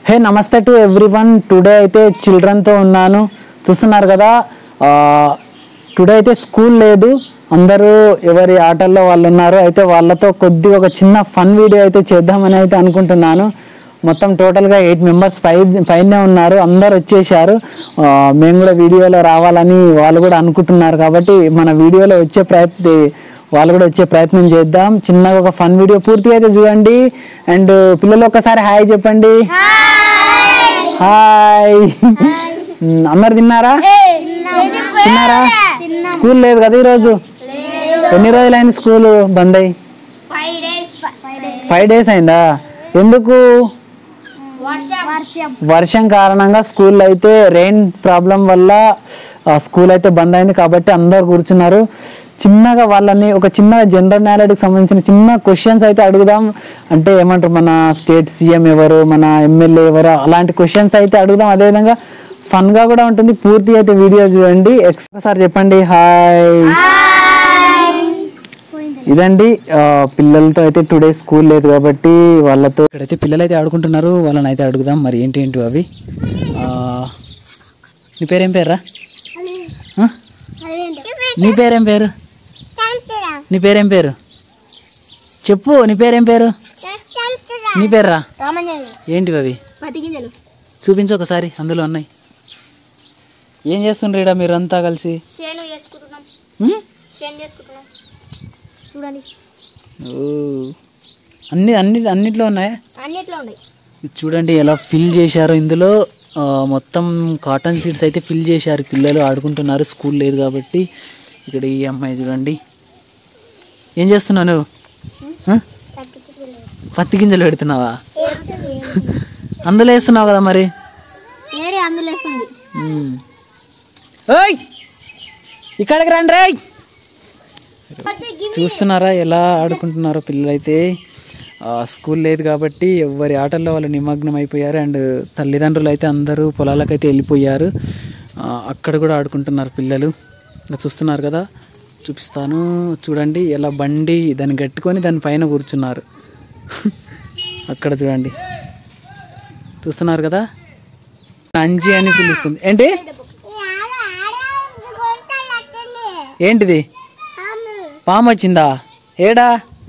హే నమస్తే to everyone. Today అయితే చిల్డ్రన్తో ఉన్నాను, చూస్తున్నారు కదా. టుడే అయితే స్కూల్ లేదు, అందరూ ఎవరి ఆటల్లో వాళ్ళు ఉన్నారు. అయితే వాళ్ళతో కొద్దిగా ఒక చిన్న ఫన్ వీడియో అయితే చేద్దామని అయితే అనుకుంటున్నాను. మొత్తం టోటల్గా 8 మెంబర్స్ పైనే ఉన్నారు, అందరు వచ్చేసారు. మేము కూడా వీడియోలో రావాలని వాళ్ళు కూడా అనుకుంటున్నారు. కాబట్టి మన వీడియోలో వాళ్ళు కూడా వచ్చే ప్రయత్నం చేద్దాం. చిన్నగా ఒక ఫన్ వీడియో పూర్తిగా అయితే చూడండి. అండ్ పిల్లలు ఒక్కసారి హాయ్ చెప్పండి. హాయ్. అందరు తిన్నారా? స్కూల్ లేదు కదా ఈరోజు? ఎన్ని రోజులైంది స్కూల్ బంద్ అయ్యి? 5 days అయిందా? ఎందుకు? వర్షం కారణంగా స్కూల్ అయితే రెయిన్ ప్రాబ్లం వల్ల స్కూల్ అయితే బంద్ అయింది. కాబట్టి అందరు కూర్చున్నారు. చిన్నగా వాళ్ళని ఒక చిన్న జనరల్ నాలెడ్జ్కి సంబంధించిన చిన్న క్వశ్చన్స్ అయితే అడుగుదాం. అంటే ఏమంటారు, మన స్టేట్ సీఎం ఎవరు, మన ఎమ్మెల్యే ఎవరు, అలాంటి క్వశ్చన్స్ అయితే అడుగుదాం. అదేవిధంగా ఫన్గా కూడా ఉంటుంది. పూర్తి అయితే వీడియో చూడండి. ఒకసారి చెప్పండి హాయ్. ఇదండి పిల్లలతో అయితే టుడే స్కూల్ లేదు కాబట్టి వాళ్ళతో ఇక్కడైతే పిల్లలు అయితే ఆడుకుంటున్నారు. వాళ్ళని అయితే అడుగుదాం మరి ఏంటి అవి. నీ పేరేం పేర్రా? నీ పేరేం పేరు? నీ పేరేం పేరు చెప్పు. నీ పేరేం పేరు? నీ పేర్రా? ఏంటివి అవి? చూపించు ఒకసారి, అందులో ఉన్నాయి. ఏం చేస్తుండ్రు ఇక్కడ మీరు అంతా కలిసి? అన్నిట్లో ఉన్నాయా? చూడండి ఎలా ఫిల్ చేశారు. ఇందులో మొత్తం కాటన్ సీడ్స్ అయితే ఫిల్ చేశారు. పిల్లలు ఆడుకుంటున్నారు, స్కూల్ లేదు కాబట్టి. ఇక్కడ ఈ అమ్మాయి చూడండి, ఏం చేస్తున్నావు నువ్వు? పత్తి గింజలు పెడుతున్నావా? అందులో వేస్తున్నావు కదా మరి. ఇక్కడికి రండి రే. చూస్తున్నారా ఎలా ఆడుకుంటున్నారో పిల్లలైతే. స్కూల్ లేదు కాబట్టి ఎవరి ఆటల్లో వాళ్ళు నిమగ్నం అయిపోయారు. అండ్ తల్లిదండ్రులు అయితే అందరూ పొలాలకైతే వెళ్ళిపోయారు. అక్కడ కూడా ఆడుకుంటున్నారు పిల్లలు. చూస్తున్నారు కదా, చూపిస్తాను చూడండి. ఎలా బండి దాన్ని కట్టుకొని దానిపైన కూర్చున్నారు. అక్కడ చూడండి, చూస్తున్నారు కదా. అంజి అని పిలుస్తుంది. ఏంటిది? పాము వచ్చిందా? ఏడా?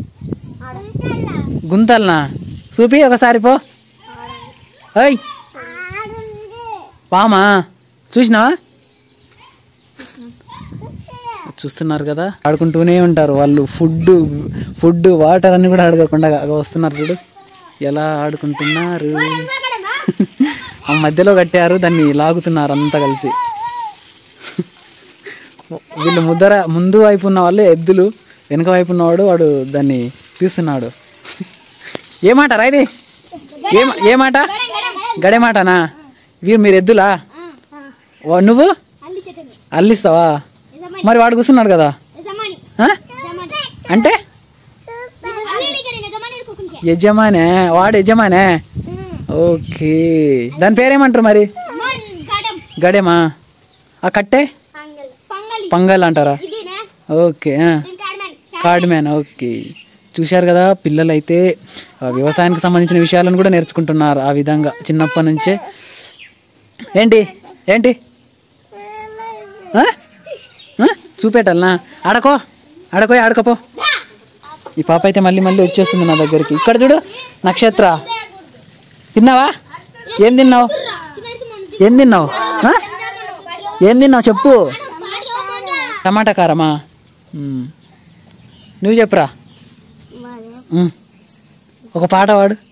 గుంతల్నా? చూపి ఒకసారి పో. అయ్ పామా? చూసినావా? చూస్తున్నారు కదా, ఆడుకుంటూనే ఉంటారు వాళ్ళు. ఫుడ్ వాటర్ అన్ని కూడా అడగకుండా వస్తున్నారు. చూడు ఎలా ఆడుకుంటున్నారు. ఆ మధ్యలో కట్టారు, దాన్ని లాగుతున్నారు అంతా కలిసి. వీళ్ళు ముందు వైపు ఉన్న వాళ్ళు ఎద్దులు, వెనక వైపు ఉన్నవాడు వాడు దాన్ని తీస్తున్నాడు. ఏ మాట రా ఇది? ఏ మాట? గడే మాటనా? మీరు ఎద్దులా? నువ్వు అల్లిస్తావా? మరి వాడు కూర్చున్నాడు కదా. అంటే యజమానే, వాడు యజమానే. ఓకే, దాని పేరేమంటారు మరి? గడేమా? ఆ కట్టే పంగల్ అంటారా? ఓకే, కార్డ్మ్యాన్. ఓకే, చూశారు కదా, పిల్లలు అయితే వ్యవసాయానికి సంబంధించిన విషయాలను కూడా నేర్చుకుంటున్నారు ఆ విధంగా చిన్నప్పటి నుంచే. ఏంటి చూపెట్టాలనా? ఆడకపో. ఈ పాప అయితే మళ్ళీ వచ్చేస్తుంది నా దగ్గరికి. ఇక్కడ చూడు నక్షత్ర, తిన్నావా? ఏం తిన్నావు చెప్పు. టమాటా కారమా? నువ్వు చెప్పురా. ఒక పాట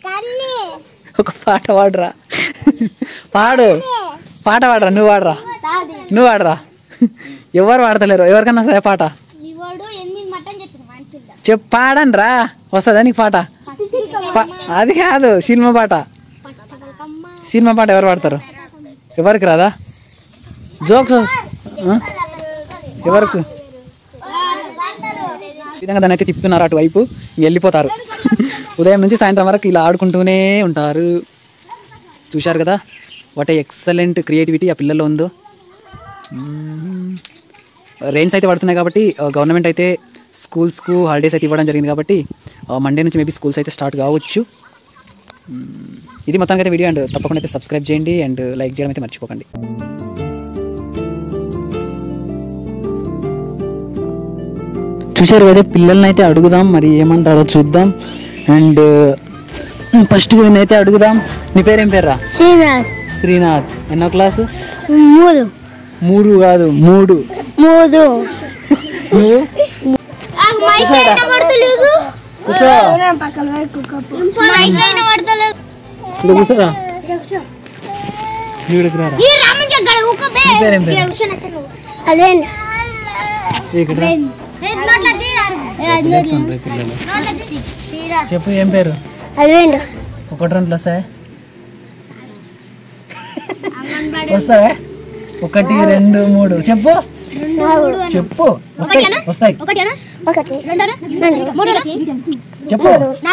పాడురా. పాట పాడరా. నువ్వు వాడరా. ఎవరు వాడతలేరు. ఎవరికన్నా సరే పాట చెప్పు, పాడండి రా. వస్తుందా నీకు పాట? అది కాదు, సినిమా పాట ఎవరు పాడతారు? ఎవరికి రాదా? జోక్స్ ఎవరికి? ఈ విధంగా దాన్ని అయితే తిప్పుతున్నారు అటువైపు, వెళ్ళిపోతారు. ఉదయం నుంచి సాయంత్రం వరకు ఇలా ఆడుకుంటూనే ఉంటారు. చూశారు కదా, వాట్ ఎక్సలెంట్ క్రియేటివిటీ ఆ పిల్లల్లో ఉందో. రెయిన్స్ అయితే పడుతున్నాయి కాబట్టి గవర్నమెంట్ అయితే స్కూల్స్కు హాలిడేస్ అయితే ఇవ్వడం జరిగింది. కాబట్టి మండే నుంచి మేబీ స్కూల్స్ అయితే స్టార్ట్ కావచ్చు. ఇది మొత్తానికి అయితే వీడియో. అండ్ తప్పకుండా అయితే సబ్స్క్రైబ్ చేయండి అండ్ లైక్ చేయడం అయితే మర్చిపోకండి. చూశారు కదా, పిల్లల్ని అయితే అడుగుదాం మరి ఏమంటారో చూద్దాం. అండ్ ఫస్ట్ అయితే అడుగుదాం. నీ పేరేం పేర్రా? శ్రీనాథ్. శ్రీనాథ్. ఎన్నో క్లాసు? 3. 3 కాదు 3. నువ్వు కూర్చోరా. చెప్పు ఏం పేరు? 1 2 వస్తాయా? వస్తావా? 1 2 3 చెప్పు చెప్పు. వస్తాయి చెప్పు.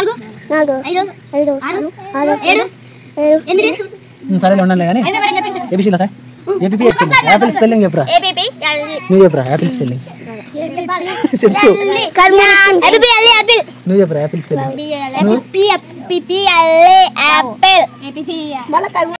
సరే ఉండాలి కానీ ఏబిసిలా సార్. యాపిల్ స్పెల్లింగ్ చెప్పురా. నువ్వు చెప్పురా యాపిల్ స్పెల్లింగ్ చెప్పు. నువ్వు చెప్పురా యాపిల్ స్పెల్లింగ్.